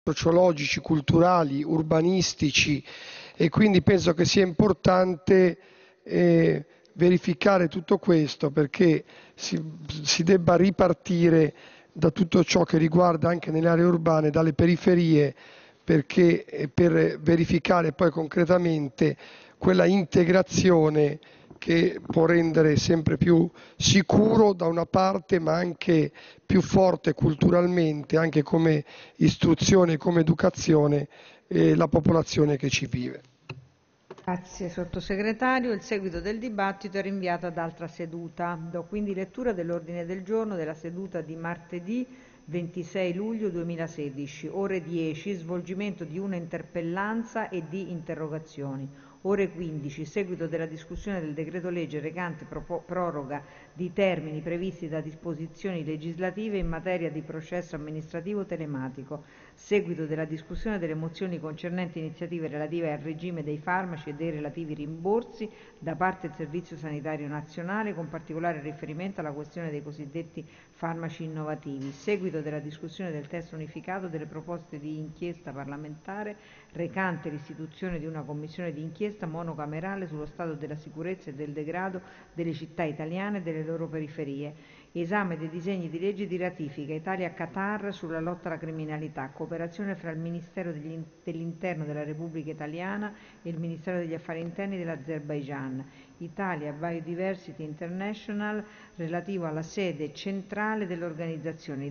sociologici, culturali, urbanistici, e quindi penso che sia importante verificare tutto questo, perché si debba ripartire da tutto ciò che riguarda anche nelle aree urbane, dalle periferie, perché per verificare poi concretamente quella integrazione che può rendere sempre più sicuro da una parte, ma anche più forte culturalmente, anche come istruzione e come educazione, la popolazione che ci vive. Grazie sottosegretario. Il seguito del dibattito è rinviato ad altra seduta. Do quindi lettura dell'ordine del giorno della seduta di martedì 26 luglio 2016, ore 10, svolgimento di una interpellanza e di interrogazioni. Ore 15, seguito della discussione del decreto legge recante proroga di termini previsti da disposizioni legislative in materia di processo amministrativo telematico. Seguito della discussione delle mozioni concernenti iniziative relative al regime dei farmaci e dei relativi rimborsi da parte del Servizio Sanitario Nazionale, con particolare riferimento alla questione dei cosiddetti farmaci innovativi. Seguito della discussione del testo unificato delle proposte di inchiesta parlamentare recante l'istituzione di una commissione di inchiesta monocamerale sullo stato della sicurezza e del degrado delle città italiane e delle loro periferie. Esame dei disegni di legge di ratifica Italia-Qatar sulla lotta alla criminalità, cooperazione fra il Ministero dell'Interno della Repubblica Italiana e il Ministero degli Affari Interni dell'Azerbaigian, Italia Biodiversity International relativo alla sede centrale dell'organizzazione,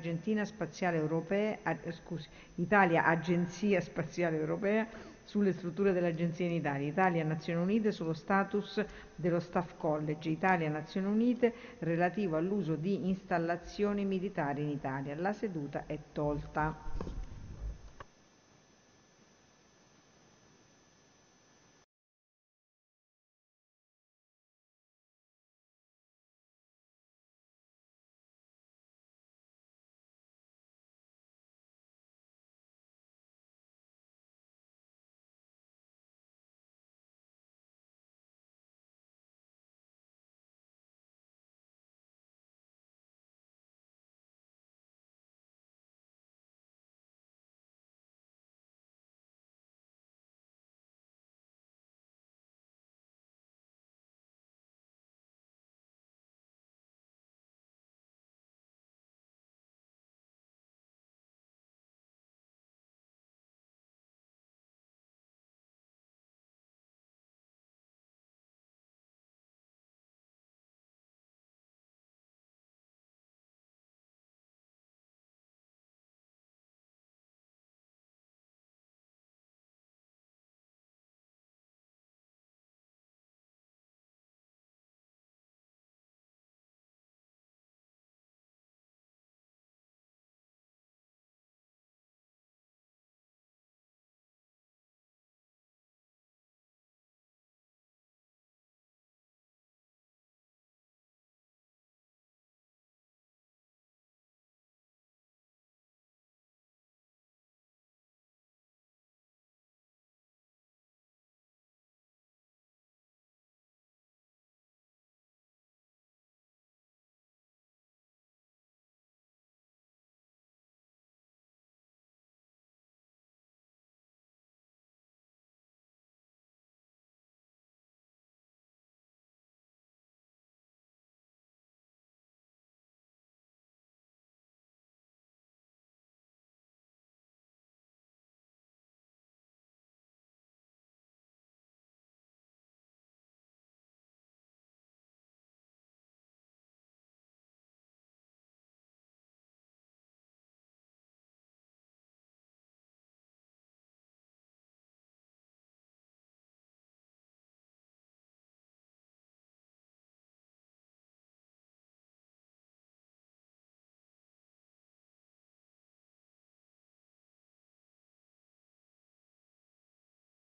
Italia Agenzia Spaziale Europea sulle strutture dell'Agenzia in Italia, Italia Nazioni Unite sullo status dello Staff College, Italia Nazioni Unite relativo all'uso di installazioni militari in Italia. La seduta è tolta.